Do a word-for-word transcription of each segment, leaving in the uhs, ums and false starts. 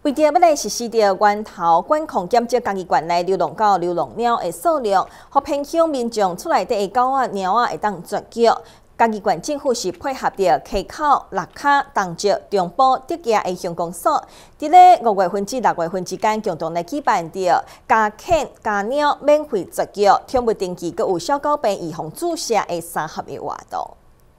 为着要来实施着源头管控检测家己园内流浪狗、流浪猫的数量，和偏向民众厝内底的狗仔、猫仔会当绝育。家己县政府是配合着溪口、六卡、东石、中部、德基的乡公所，伫咧五月份至六月份之间，共同来举办着家犬、家猫免费绝育、宠物登记，佮有小狗病预防注射的三合一活动。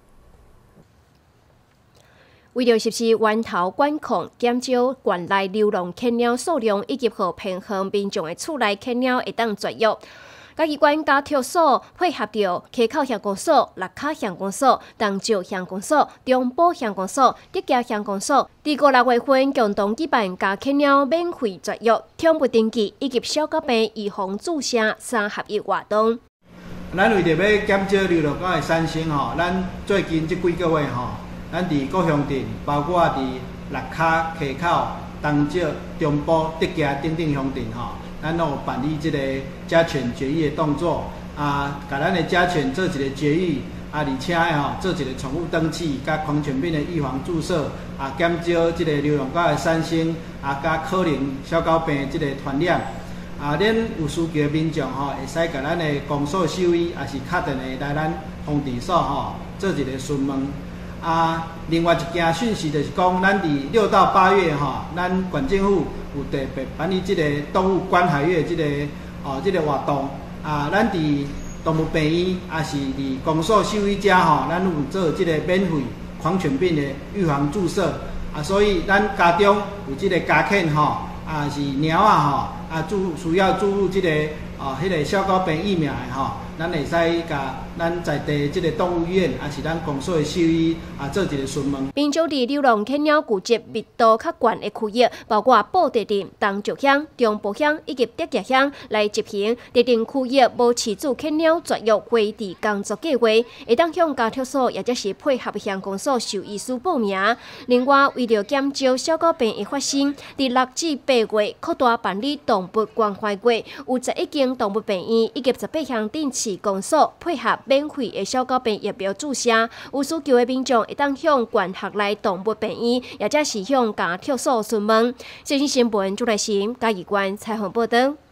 为了实施源头管控，减少县内流浪犬猫数量，以及和偏向民众的厝内犬猫会当绝育。家己县家畜所配合着溪口乡公所、六卡乡公所、东石乡公所、中部乡公所、德基乡公所，伫五六月份共同举办家犬猫免费绝育、宠物登记以及小狗病预防注射三合一活动。 咱为着要减少流浪狗的产生吼，咱最近这几个月吼，咱伫各乡镇，包括伫六卡、溪口、东石、中部、德基等等乡镇吼。咱都有办理这个家犬绝育的动作，啊，甲咱的家犬做一个绝育，啊，而且吼做一个宠物登记，甲狂犬病的预防注射，啊，减少这个流浪狗的产生，啊，甲可能小狗病这个传染，啊，恁有需求的民众吼，会使甲咱的公所兽医，也是敲电话来咱通知所吼，做一个询问。啊，另外一件讯息就是讲，咱伫六到八月吼，咱县政府有特别办理即个动物关怀月即、这个哦即、这个活动。啊，咱伫动物病院，也是伫公所兽医遮吼，咱有做即个免费狂犬病的预防注射。啊，所以咱家中有即个家犬吼，啊是猫啊吼，啊注需要注入即、这个哦迄、那个小狗病疫苗的吼。咱会使甲咱在地即个动物医院，也是咱公所的兽医啊，做一个询问。 并州伫流浪犬猫聚集密度较悬的区域，包括布袋镇、东石乡、中部乡以及德基乡来执行特定区域无饲主犬猫绝育规定工作计划，会当向家畜所或者是配合乡公所兽医师报名。另外，为了减少小狗病的发生，伫六至八月扩大办理动物关怀月，有十一间动物病院以及十八项定市公所配合免费的小狗病疫苗注射，有需求的民众会当向县辖内动物病院，或者是向家畜所询问。最新新闻，朱来新嘉义县采访报道。